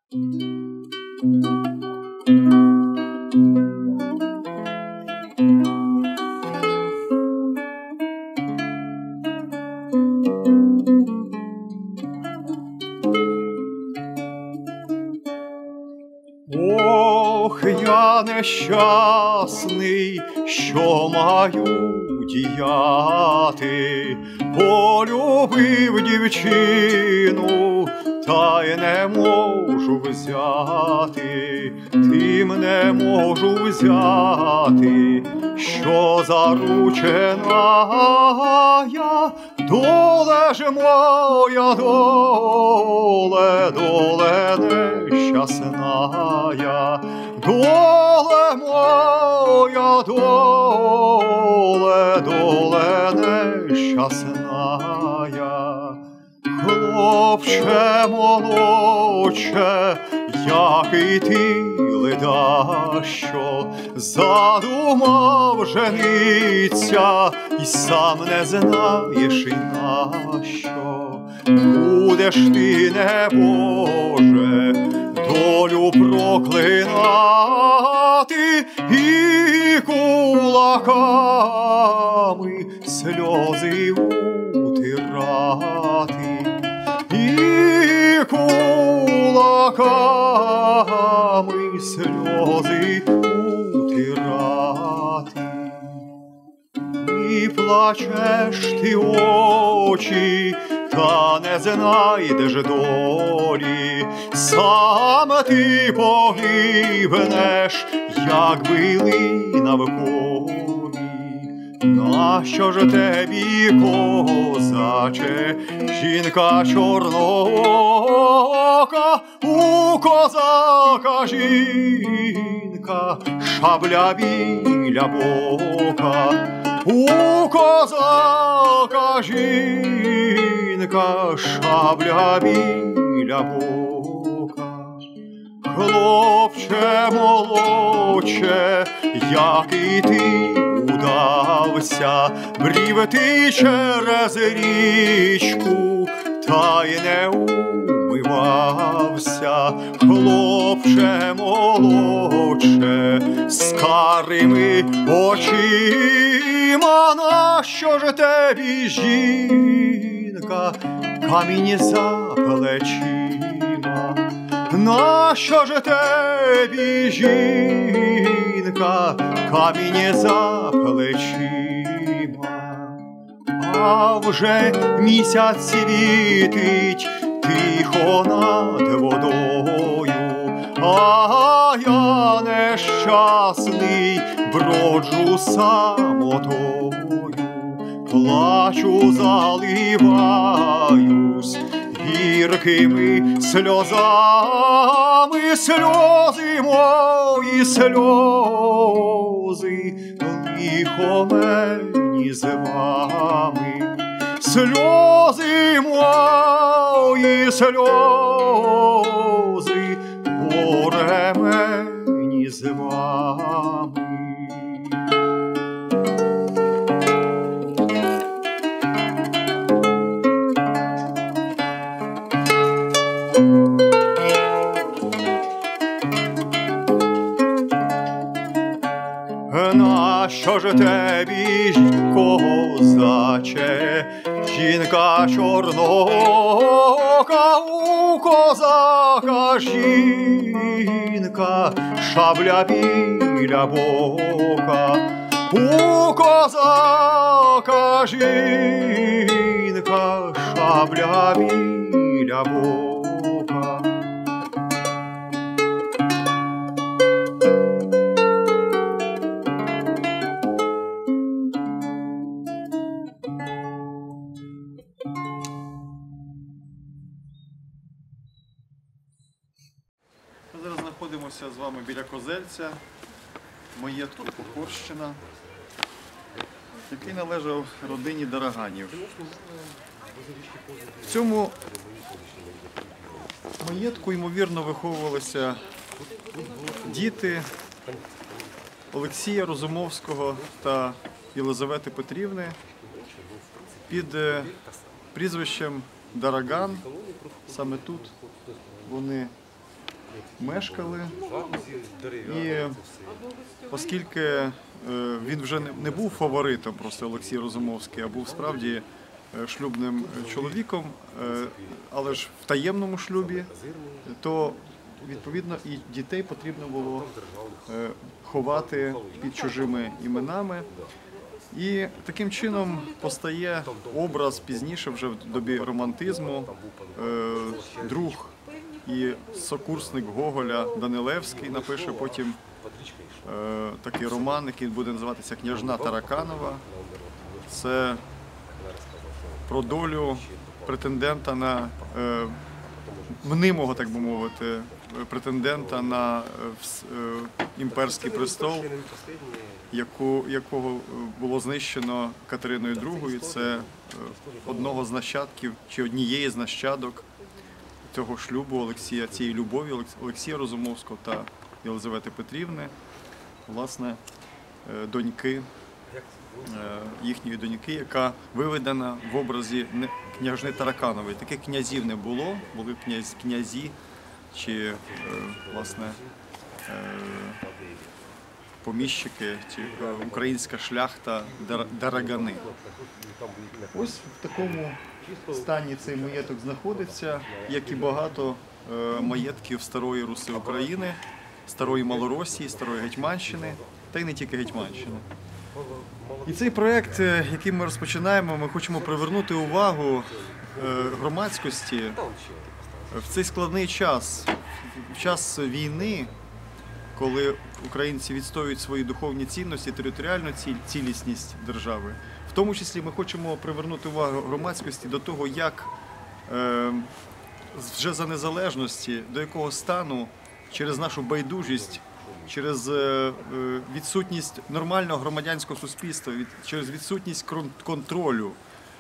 Ох, я нещасний, що маю діяти, полюбив дівчину, та й не можу взяти, тим не можу взяти, що заручена я, доле ж моя, доле, доле нещасная, доле моя, доле, доле нещасная. Хлопче молодче, який ти ледащо, задумав жениться, і сам не знаєш і нащо. Будеш ти, небоже, долю проклинати і кулаками сльози утирати, і кулаками сльози утирати. І плачеш ти очі, та не знайдеш долі, сам ти погибнеш, як билина в полі. Нащо ж тобі, козаче, жінка чорноока, у козака жінка, шабля біля бока, у козака жінка, шабля біля бока. Хлопче молодче, який ти удався, брів ти через річку, та й не умивався. Хлопче молодче, з карими очима, нащо ж тобі, жінка, камінь за плечима? Нащо ж тобі, жінка, камінь за плечима? А вже місяць світить тихо над водою, а я нещасний броджу самотою. Плачу, заливаюсь гіркими сльозами, сльози мої, сльози, лихо мені з вами. Сльози мої, сльози, горе мені з вами. Нащо ж тобі, козаче, жінка чорноока, у козака жінка, шабля біля бока, у козака жінка, шабля біля бока. Ми зараз знаходимося з вами біля Козельця, маєтку Покорщина, який належав родині Дараганів. В цьому маєтку, ймовірно, виховувалися діти Олексія Розумовського та Єлизавети Петрівни під прізвищем Дараган. Саме тут вони мешкали. І оскільки він вже не був фаворитом просто Олексій Розумовський, а був справді шлюбним чоловіком, але ж в таємному шлюбі, то відповідно і дітей потрібно було ховати під чужими іменами. І таким чином постає образ пізніше, вже в добі романтизму, друг і сокурсник Гоголя Данилевський напише потім такий роман, який буде називатися «Княжна Тараканова». Це про долю претендента на мнимого, так би мовити, претендента на імперський престол, якого було знищено Катериною II. Це одного з нащадків, чи однієї з нащадок цього шлюбу Олексія, цієї любові Олексія Розумовського та Єлизавети Петрівни, власне, доньки, їхньої доньки, яка виведена в образі княжни Тараканової. Таких князів не було, були князі чи, власне, поміщики, чи українська шляхта, дарагани. Ось в такому стані цей маєток знаходиться, як і багато маєтків Старої Руси України, Старої Малоросії, Старої Гетьманщини, та й не тільки Гетьманщини. І цей проєкт, який ми розпочинаємо, ми хочемо привернути увагу громадськості в цей складний час, в час війни, коли українці відстоюють свої духовні цінності, територіальну цілісність держави. В тому числі ми хочемо привернути увагу громадськості до того, як вже за незалежності, до якого стану через нашу байдужість, через відсутність нормального громадянського суспільства, через відсутність контролю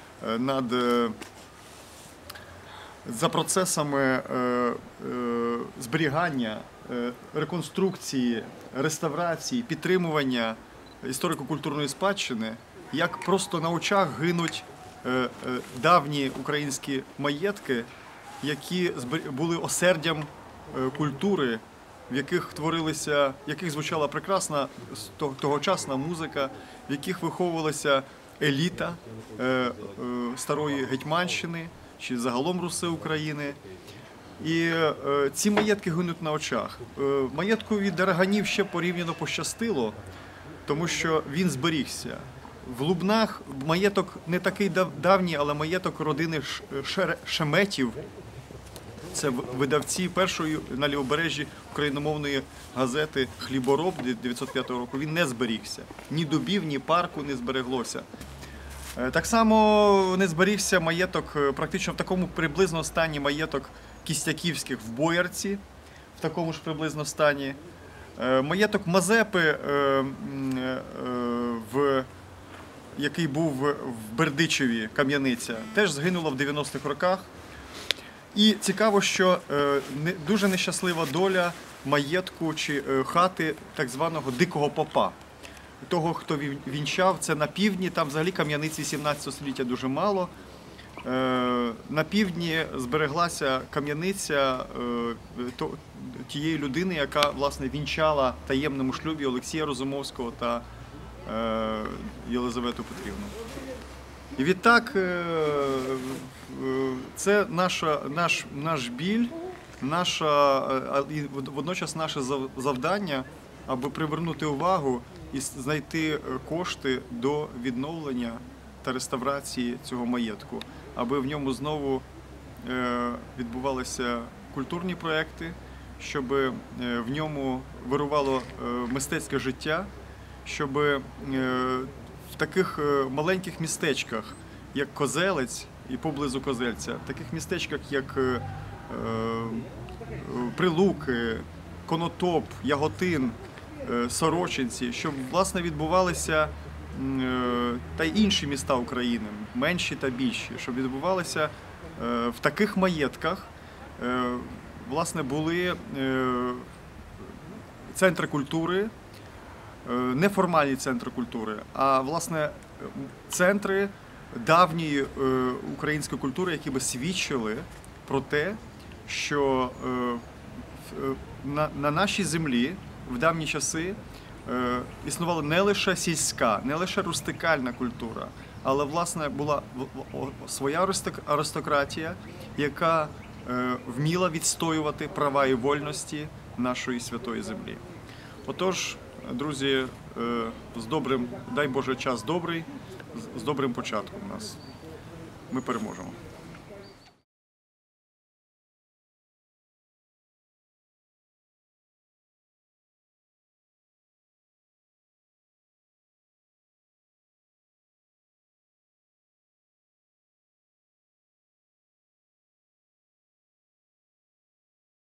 за процесами зберігання, реконструкції, реставрації, підтримування історико-культурної спадщини, як просто на очах гинуть давні українські маєтки, які були осердям культури, в яких звучала прекрасна тогочасна музика, в яких виховувалася еліта Старої Гетьманщини чи загалом Руси України. І ці маєтки гинуть на очах. Маєткові Дараганів ще порівняно пощастило, тому що він зберігся. В Лубнах маєток не такий давній, але маєток родини Шеметів. Це видавці першої на Лівобережжі україномовної газети «Хлібороб» 1905 року. Він не зберігся. Ні дубів, ні парку не збереглося. Так само не зберігся маєток, практично в такому приблизно стані маєток Кістяківських в Боярці, в такому ж приблизно стані. Маєток Мазепи, який був в Бердичеві, Кам'яниця, теж згинула в 90-х роках. І цікаво, що дуже нещаслива доля маєтку чи хати так званого Дикого Попа. Того, хто вінчав, це на півдні, там взагалі кам'яниць 18 століття дуже мало. На півдні збереглася кам'яниця тієї людини, яка, власне, вінчала в таємному шлюбі Олексія Розумовського та Єлизавету Петрівну. І відтак це наш біль, і водночас наше завдання, аби привернути увагу і знайти кошти до відновлення та реставрації цього маєтку, аби в ньому знову відбувалися культурні проекти, щоб в ньому вирувало мистецьке життя, щоб в таких маленьких містечках, як Козелець і поблизу Козельця, в таких містечках, як Прилуки, Конотоп, Яготин, Сорочинці, щоб, власне, відбувалися та й інші міста України, менші та більші, щоб відбувалися в таких маєтках, власне, були центри культури, неформальні центри культури, а, власне, центри давньої української культури, які би свідчили про те, що на нашій землі в давні часи існувала не лише сільська, не лише рустикальна культура, але, власне, була своя аристократія, яка вміла відстоювати права і вольності нашої святої землі. Отож, друзі, дай Боже час добрий, з добрим початком у нас. Ми переможемо.